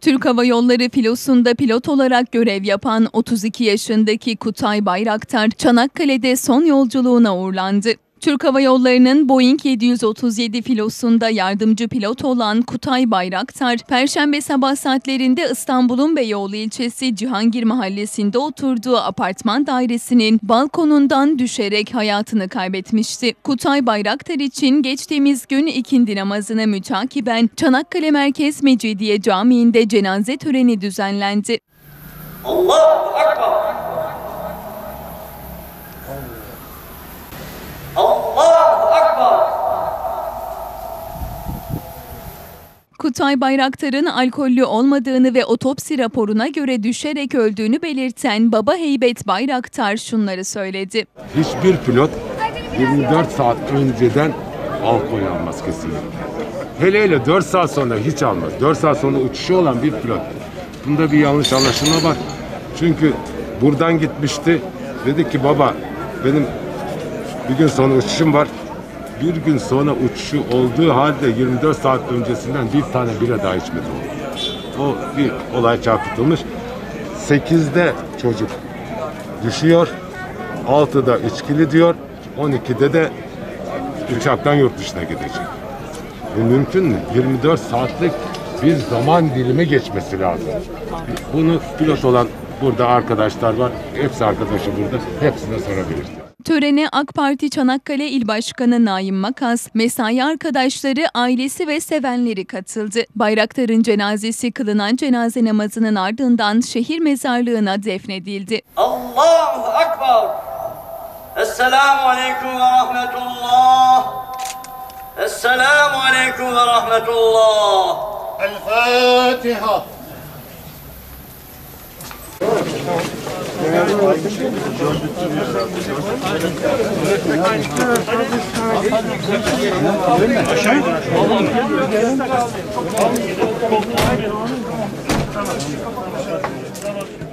Türk Hava Yolları filosunda pilot olarak görev yapan 32 yaşındaki Kutay Bayraktar, Çanakkale'de son yolculuğuna uğurlandı. Türk Hava Yolları'nın Boeing 737 filosunda yardımcı pilot olan Kutay Bayraktar, Perşembe sabah saatlerinde İstanbul'un Beyoğlu ilçesi Cihangir Mahallesi'nde oturduğu apartman dairesinin balkonundan düşerek hayatını kaybetmişti. Kutay Bayraktar için geçtiğimiz gün ikindi namazını mütakiben Çanakkale Merkez Mecidiye Camii'nde cenaze töreni düzenlendi. Allahu Ekber. Allahu Ekber. Kutay Bayraktar'ın alkollü olmadığını ve otopsi raporuna göre düşerek öldüğünü belirten baba Heybet Bayraktar şunları söyledi. Hiçbir pilot 24 saat önceden alkol almaz kesinlikle. Hele 4 saat sonra hiç almaz. 4 saat sonra uçuşu olan bir pilot. Bunda bir yanlış anlaşılma var. Çünkü buradan gitmişti. Dedi ki baba benim bir gün sonra uçuşum var. Bir gün sonra uçuşu olduğu halde 24 saat öncesinden bir tane bile daha içmedi. O bir olay çarpıtılmış. 8'de çocuk düşüyor. 6'da içkili diyor. 12'de de uçaktan yurt dışına gidecek. Bu mümkün mü? 24 saatlik bir zaman dilimi geçmesi lazım. Bunu pilot olan burada arkadaşlar var. Hepsi arkadaşı burada. Hepsine sorabilirsiniz. Törene AK Parti Çanakkale İl Başkanı Naim Makas, mesai arkadaşları, ailesi ve sevenleri katıldı. Bayraktar'ın cenazesi kılınan cenaze namazının ardından şehir mezarlığına defnedildi. Allahu Ekber. Esselamu Aleyküm ve Rahmetullah. Esselamu Aleyküm ve Rahmetullah. El-Fatiha. Aşağı.